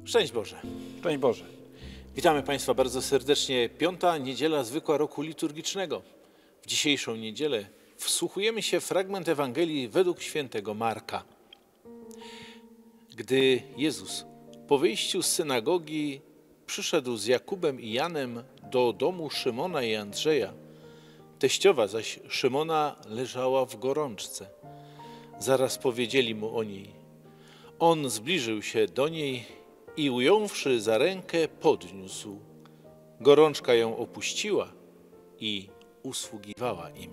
Szczęść Boże. Szczęść Boże. Witamy Państwa bardzo serdecznie. Piąta niedziela zwykła roku liturgicznego. W dzisiejszą niedzielę wsłuchujemy się w fragment Ewangelii według świętego Marka. Gdy Jezus po wyjściu z synagogi przyszedł z Jakubem i Janem do domu Szymona i Andrzeja, teściowa zaś Szymona leżała w gorączce. Zaraz powiedzieli mu o niej. On zbliżył się do niej i ująwszy za rękę podniósł. Gorączka ją opuściła i usługiwała im.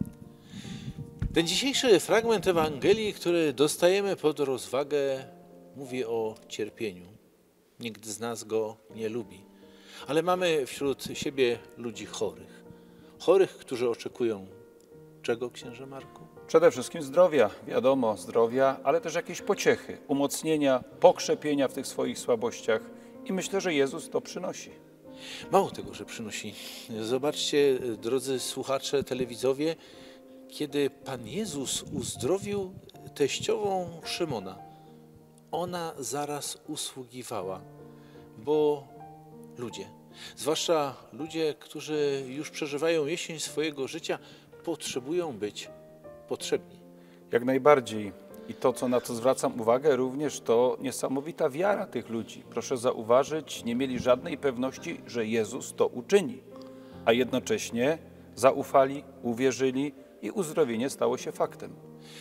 Ten dzisiejszy fragment Ewangelii, który dostajemy pod rozwagę, mówi o cierpieniu. Nikt z nas go nie lubi, ale mamy wśród siebie ludzi chorych. Chorych, którzy oczekują czego, księże Marku? Przede wszystkim zdrowia, wiadomo, zdrowia, ale też jakieś pociechy, umocnienia, pokrzepienia w tych swoich słabościach. I myślę, że Jezus to przynosi. Mało tego, że przynosi. Zobaczcie, drodzy słuchacze, telewidzowie, kiedy Pan Jezus uzdrowił teściową Szymona, ona zaraz usługiwała, bo ludzie, zwłaszcza ludzie, którzy już przeżywają jesień swojego życia, potrzebują być potrzebni. Jak najbardziej. I to, na co zwracam uwagę również, to niesamowita wiara tych ludzi. Proszę zauważyć, nie mieli żadnej pewności, że Jezus to uczyni, a jednocześnie zaufali, uwierzyli i uzdrowienie stało się faktem.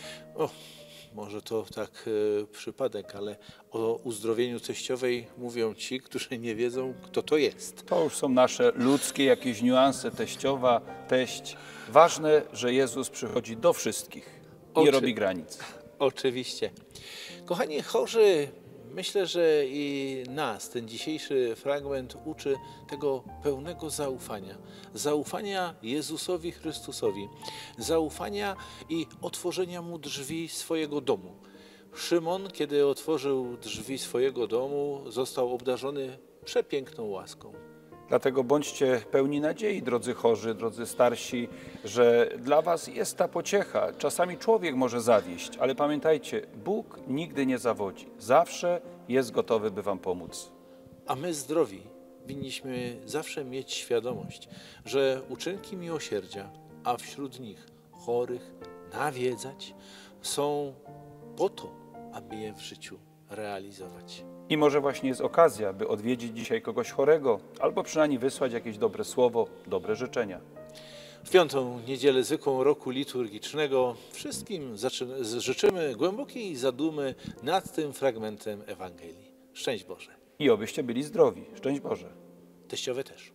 Może to tak przypadek, ale o uzdrowieniu teściowej mówią ci, którzy nie wiedzą, kto to jest. To już są nasze ludzkie jakieś niuanse, teściowa, teść. Ważne, że Jezus przychodzi do wszystkich, nie robi granic. Oczywiście. Kochani chorzy, myślę, że i nas ten dzisiejszy fragment uczy tego pełnego zaufania. Zaufania Jezusowi Chrystusowi. Zaufania i otworzenia Mu drzwi swojego domu. Szymon, kiedy otworzył drzwi swojego domu, został obdarzony przepiękną łaską. Dlatego bądźcie pełni nadziei, drodzy chorzy, drodzy starsi, że dla was jest ta pociecha. Czasami człowiek może zawieść, ale pamiętajcie, Bóg nigdy nie zawodzi. Zawsze jest gotowy, by wam pomóc. A my zdrowi winniśmy zawsze mieć świadomość, że uczynki miłosierdzia, a wśród nich chorych, nawiedzać, są po to, aby je w życiu realizować. I może właśnie jest okazja, by odwiedzić dzisiaj kogoś chorego, albo przynajmniej wysłać jakieś dobre słowo, dobre życzenia. W piątą niedzielę zwykłą roku liturgicznego wszystkim życzymy głębokiej zadumy nad tym fragmentem Ewangelii. Szczęść Boże. I obyście byli zdrowi. Szczęść Boże. Teściowe też.